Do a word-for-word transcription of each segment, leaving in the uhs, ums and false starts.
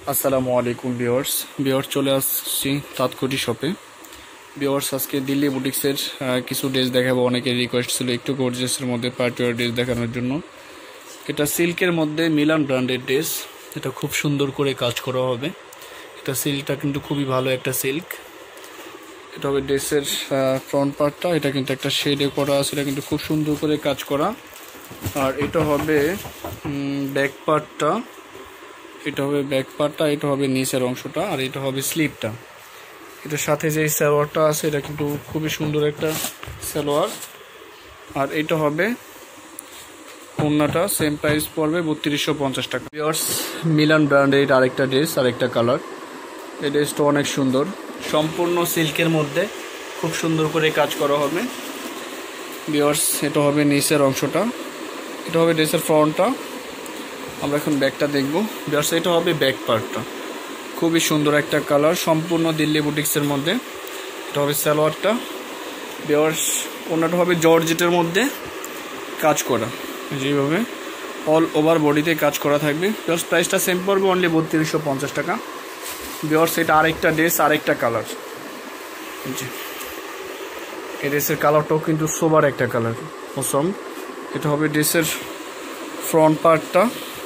আসসালামু আলাইকুম viewers viewers চলে আসছি তাঁতকুঠি শপে। ভিউয়ার্স আজকে দিল্লি বুটিক্সের কিছু ড্রেস দেখাবো। অনেকের রিকোয়েস্ট ছিল একটু গর্জিয়াসের মধ্যে পার্টি ওয়্যার ড্রেস দেখানোর জন্য। এটা সিল্কের মধ্যে মিলান ব্র্যান্ডের ড্রেস। এটা খুব সুন্দর করে কাজ করা হবে। এটা সিল্কটা কিন্তু খুবই ভালো একটা সিল্ক। এটা হবে ড্রেসের ফ্রন্ট পার্টটা। এটা কিন্তু একটা শেডে করা আছে, এটা কিন্তু খুব সুন্দর করে কাজ করা। আর এটা হবে ব্যাক পার্টটা, এটা হবে ব্যাক পার্টটা, এটা হবে নিচের অংশটা, আর এটা হবে স্লিপটা। এটার সাথে যে সালোয়ারটা আছে এটা কিন্তু খুবই সুন্দর একটা সালোয়ার। আর এটা হবে ওড়নাটা, সেম প্রাইস পড়বে বত্রিশশো পঞ্চাশ টাকা। ভিউয়ার্স মিলান ব্র্যান্ডের আরেকটা ড্রেস, আরেকটা কালার। এই ড্রেসটা অনেক সুন্দর, সম্পূর্ণ সিল্কের মধ্যে খুব সুন্দর করে কাজ করা হবে। ভিউয়ার্স এটা হবে নিচের অংশটা, এটা হবে ড্রেসের ফ্রন্টটা। আমরা এখন ব্যাকটা দেখবো। ভিউয়ার্স এটা হবে ব্যাক পার্টটা, খুবই সুন্দর একটা কালার, সম্পূর্ণ দিল্লি বুটিক্সের মধ্যে। এটা হবে সালোয়ারটা। ভিউয়ার্স ওনাটা হবে জর্জেটের মধ্যে কাজ করা, যেভাবে অল ওভার বডিতে কাজ করা থাকবে। ভিউয়ার্স প্রাইসটা সেম পড়বে অনলি বত্রিশশো পঞ্চাশ টাকা। ভিউয়ার্স এটা আরেকটা ড্রেস, আরেকটা কালার। জি, এই ড্রেসের কালারটাও কিন্তু সোবার একটা কালার, অসম। এটা হবে ড্রেসের ফ্রন্ট পার্টটা।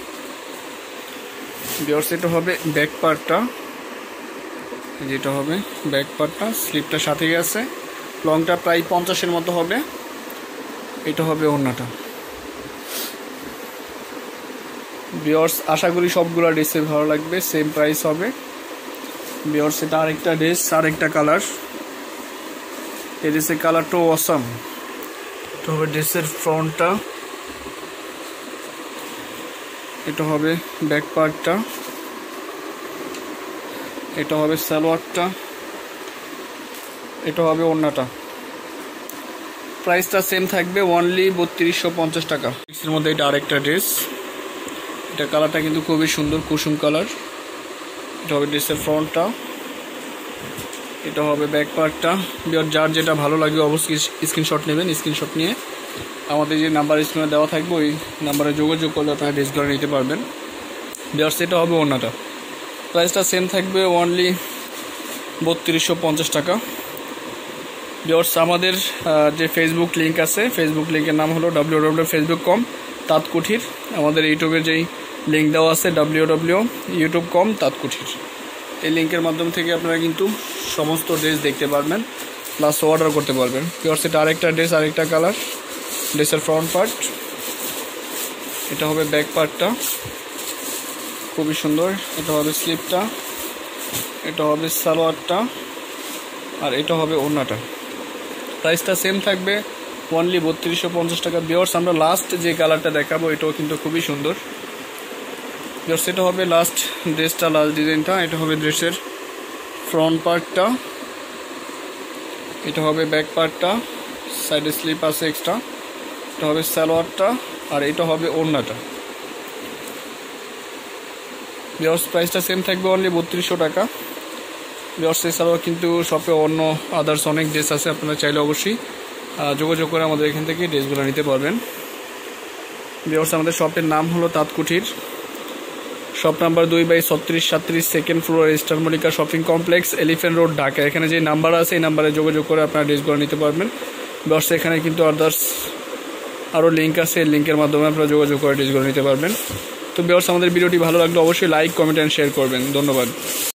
ভিউয়ার্স এটা হবে ব্যাক পার্টটা, যেটা হবে ব্যাক পার্টটা। স্লিপটা সাথেই আছে, লংটা প্রায় পঞ্চাশের মতো হবে। এটা হবে ওড়নাটা। ভিউয়ার্স আশা করি সবগুলো ড্রেসে ভালো লাগবে, সেম প্রাইস হবে। ভিউয়ার্স এটা আরেকটা ড্রেস, আরেকটা কালার। এই ড্রেসের কালারটাও অসাম। এটা হবে ড্রেসের ফ্রন্টটা, এটা হবে ব্যাক পার্টটা, এটা হবে সালোয়ারটা, এটা হবে ওড়নাটা। প্রাইসটা সেম থাকবে অনলি বত্রিশশো পঞ্চাশ টাকা। এর মধ্যে এটা আরেকটা ড্রেস, এটা কালারটা কিন্তু খুবই সুন্দর, কুসুম কালার। এটা হবে ড্রেসের ফ্রন্টটা, এটা হবে ব্যাক পার্টটা। যার যেটা ভালো লাগবে অবশ্যই স্ক্রিনশট নেবেন। স্ক্রিনশট নিয়ে আমাদের যে নাম্বার স্ক্রিনে দেওয়া থাকবে ওই নাম্বারে যোগাযোগ করলে আপনারা ড্রেসগুলো নিতে পারবেন। ভিউয়ার্স এটা হবে ওড়নাটা। প্রাইসটা সেম থাকবে অনলি বত্রিশশো পঞ্চাশ টাকা। ভিউয়ার্স আমাদের যে ফেসবুক লিঙ্ক আছে, ফেসবুক লিঙ্কের নাম হলো ডাব্লিউ ডাব্লিউ ফেসবুক কম তাঁতকুঠির। আমাদের ইউটিউবের যেই লিঙ্ক দেওয়া আছে ডাব্লিউ ডাব্লিউ ইউটিউব কম তাঁতকুঠির, এই লিঙ্কের মাধ্যম থেকে আপনারা কিন্তু সমস্ত ড্রেস দেখতে পারবেন, প্লাস অর্ডার করতে পারবেন। ভিউয়ার্স এটা আরেকটা ড্রেস, আরেকটা কালার। ড্রেসের ফ্রন্ট পার্ট, এটা হবে ব্যাক পার্টটা, খুবই সুন্দর। এটা হবে স্লিপটা, এটা হবে সালোয়ারটা, আর এটা হবে ওড়নাটা। প্রাইসটা সেম থাকবে অনলি বত্রিশশো পঞ্চাশ টাকা। ভিউয়ার্স আমরা লাস্ট যে কালারটা দেখাবো এটাও কিন্তু খুবই সুন্দর। ভিউয়ার্স এটা হবে লাস্ট ড্রেসটা, লাস্ট ডিজাইনটা। এটা হবে ড্রেসের ফ্রন্ট পার্টটা, এটা হবে ব্যাক পার্টটা, সাইডে স্লিপ আছে এক্সট্রা। এটা হবে সালোয়ারটা, আর এটা হবে ওড়নাটা। ভিউয়ার্স প্রাইসটা সেম থাকবে অনলি বত্রিশশো টাকা। ভিউয়ার্স এছাড়াও কিন্তু শপে অন্য আদার্স অনেক ড্রেস আছে, আপনারা চাইলে অবশ্যই যোগাযোগ করে আমাদের এখান থেকে ড্রেসগুলো নিতে পারবেন। ভিউয়ার্স আমাদের শপের নাম হলো তাঁতকুঠির। শপ নাম্বার দুই বাই ছত্রিশ সাতত্রিশ, second floor, star Mallika shopping complex, elephant road, Dhaka. এখানে যে নাম্বার আছে এই নাম্বারে যোগাযোগ করে আপনারা ড্রেসগুলো নিতে পারবেন। ভিউয়ার্স এখানে কিন্তু আদার্স আরও লিঙ্ক আছে, এই লিঙ্কের মাধ্যমে আপনারা যোগাযোগ করে ড্রেসগুলো নিতে পারবেন। তো ভিউয়ার্স আমাদের ভিডিওটি ভালো লাগলে অবশ্যই লাইক, কমেন্ট অ্যান্ড শেয়ার করবেন। ধন্যবাদ।